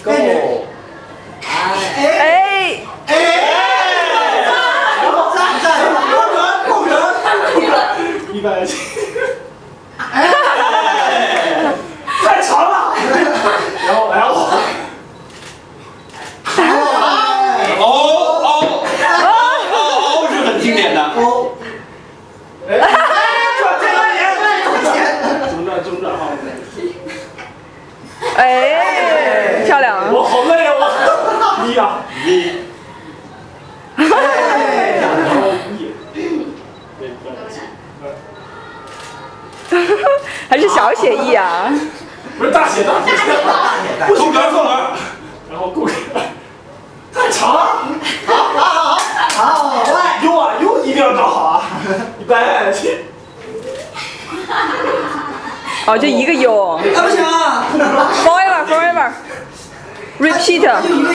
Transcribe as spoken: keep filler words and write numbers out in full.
Go。哎哎哎！然后站站，不可不可不可，一百七。哎！太长了。然后然后。哦哦哦哦是很经典的。哦。哎！转这个脸，中转中转哈。 哎，漂亮！ 我好累啊，我。一啊一。哎。然后一。 还是小写意啊？ 不是大写大写大写，不许格空格，然后空格，太长了。好好好好，优啊优一定要找好啊，一百七。 哦，就一个 U。 啊不行啊 Forever forever，repeat。